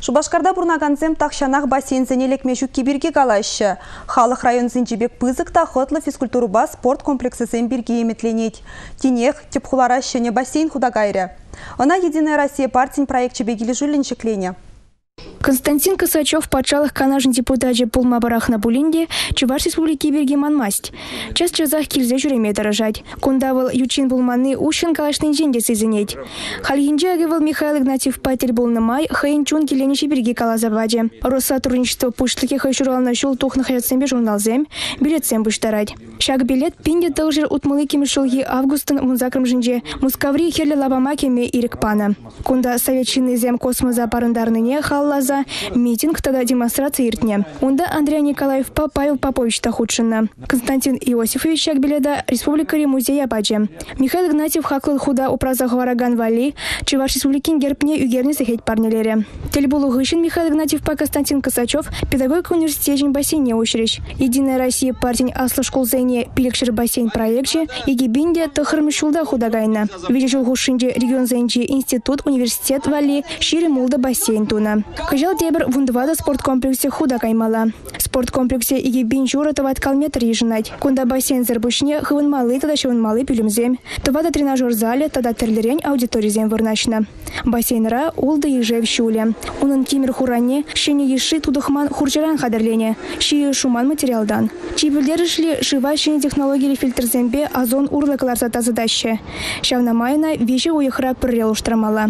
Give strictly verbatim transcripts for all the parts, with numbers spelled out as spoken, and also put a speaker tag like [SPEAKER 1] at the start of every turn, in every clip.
[SPEAKER 1] Шубашкарда бурнаганзем тахшанах бассейн элекмешу кибирге калашы. Халық район зинчебек пызыкта хотлы физкультуруба спорт комплексысен бирге еметленет. Тинех, тепхулара шене бассейн худагайры. Она Единая Россия партин проект чебегили жулинчеклене.
[SPEAKER 2] Константин Косачев почалых канажен депутате пулмабарах на Булинде, Чуваш республики Бергеман масть. Час часах кильзе жүреме дорожать. Кундавал Ючин булманы ушен калашный деньги сизенеть. Хальинджа агивал Михаил Игнатьев патель был на май, хаинчун киленичи береги калазаваде. Россотрудничество пуштыки хайшурал на щул тух находятся журналзем, билетсем буштарать. Шаг билет пинде должер утмылыки мишулги августын мунзакрым жинже, мускаври херли лабамакеме ирикпана. Кунда советчинный зем космоза парандарныне халлаза, митинг тогда демонстрация иртне. Унда Андрей Николаев Павел Попович Тахудшина. Константин Иосифович Шагбеледа, Республика Музей Абаджи. Михаил Игнатьев хаклыл худа упраза Хвараган Вали, Чуваш республикин герпне югерни сахеть парнелере. Телебулу Гыщин Михаил Игнатьев по Константин Косачев, педагогика университет бассейне очередь. Единая Россия партин Асла школ зайне пилекшер бассейн проекте, Егибинде Тахармишулда худагайна. Видишь Гушинде регион зайнчи институт университет Вали, Шире Мулда бассейн туна. Кажал дебр вундвада спорткомплексе худа каймала. Спорткомплексе иги бинчура тават калметр ежинать. Кунда бассейн зербушне хывын малы, тогда шевын малы пилюмзем. Тавада тренажер зале, тогда терлерень аудитории зем вырначна. Бассейнера улда еже в щуле. Унын кимер хуране, шене еши тудухман хурчаран хадерлене. Ши шуман материалдан. Чипилдерышли шива шене технологии фильтр зембе озон урлыкаларса тазадаща. Шавна майна вещи уехра прырел уштрамала.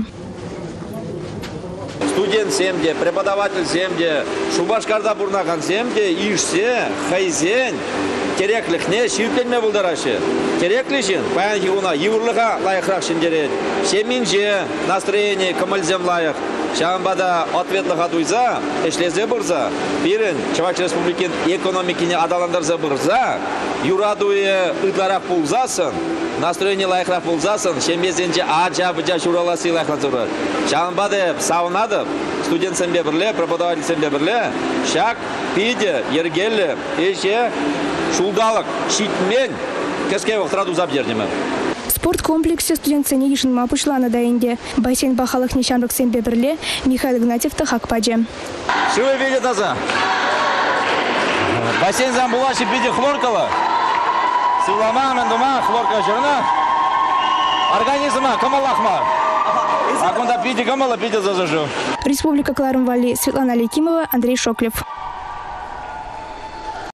[SPEAKER 3] Студент семьде, преподаватель семьде, Шубашкарда бурнаган семьде, ишсе, хайзен, кереклихне, шивпенме булдараши. Кереклишин, паянки уна, юрлыха лайхрах шиндерет. Семинже, настроение, камальзем лайх. Шамбада ответлыха дуйза, эшлезе бурза, пирен, Чуваш республикин экономикине адаландарза бурза, юрадуе ытларах пулзасын, настроение лайхрах пулзасын, шембезенче аджа-бджа шураласы лайхлазуры. Шамбада саунады, студент сембе бірле, преподаватель сембе бірле, шак, пиде, ергелі, еше, шулдалық, шитмен, кеске вақтыраду забдернемі.
[SPEAKER 2] Спорткомплексе студент Санегишин мапышла на даинде. Бассейн бахалых нишамрак сембе бірле, Михаил Игнатьев тахакпаде.
[SPEAKER 3] Шивы видят назад. Бассейн замбулаши биде хлоркала. Силама, мендума, хлорка жирна. Организма, камалахма. А куда пиде камала, пиде зазажу.
[SPEAKER 2] Республика Кларм-Вали, Светлана Ликимова, Андрей Шоклев.